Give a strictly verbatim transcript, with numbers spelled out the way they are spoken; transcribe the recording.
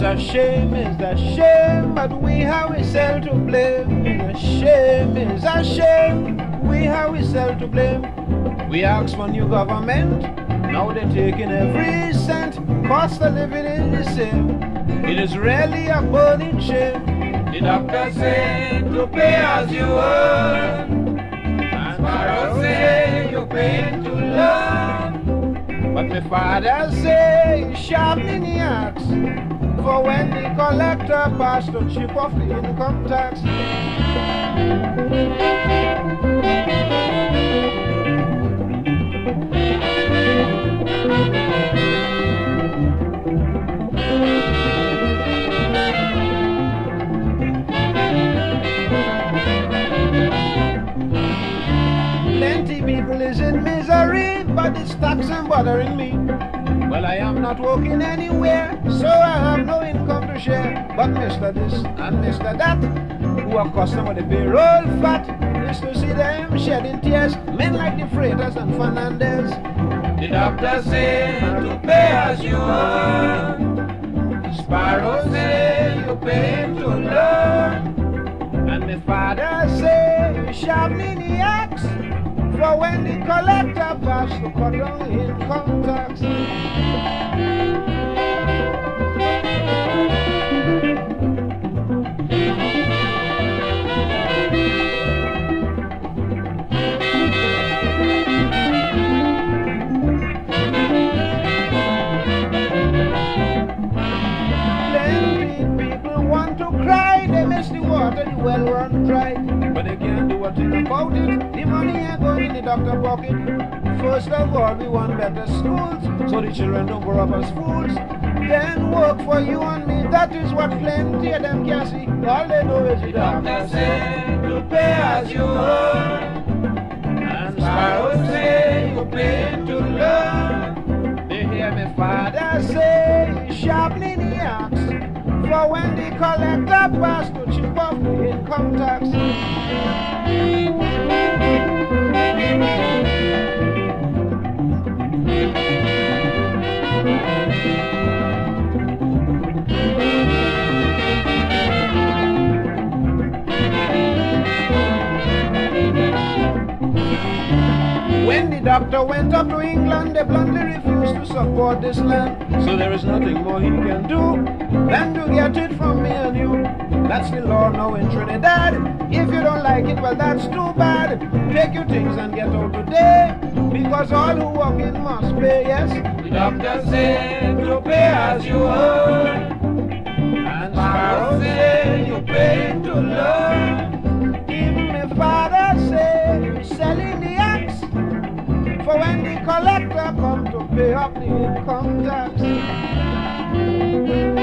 a shame, it's a shame, but we have ourselves to blame. It's a shame, it's a shame, we have ourselves to blame. We ask for new government, now they're taking every cent. Cost of living is the same. It is really a burning shame. The doctor say to pay as you earn, and Sparrow say you pay to learn. But my father say sharpening the axe, for when the collector passed to chip off the income tax. Plenty people is in misery, but it's taxing bothering me. Well, I am not working anywhere, so I have no income to share. But Mister This and Mister That, who are customer the payroll fat, is to see them shedding tears, men like the Freitas and Fernandez. The doctor say to pay as you earn, Sparrow say you pay to learn, and my father say sharpening the axe, for when the collector pass to cut down income tax. The water, the well run dry, but they can't do a thing about it. The money ain't going in the doctor pocket. First of all, we want better schools, so the children don't grow up as fools. Then work for you and me, that is what plenty of them can see. All they know is the doctor say to pay as you earn, and Sparrow say you pay to learn. They hear me father say sharpening the axe, for when the collector pass to chip off the income tax. When the doctor went up to England, they bluntly refused to support this land. So there is nothing more he can do than to get it from me and you. That's the law now in Trinidad. If you don't like it, well, that's too bad. Take your things and get out today, because all who walk in must pay, yes. The doctor said to pay as you earn, and Sparrow said you pay to learn. Even my father said selling the axe, for when the collector come to pay up the income tax.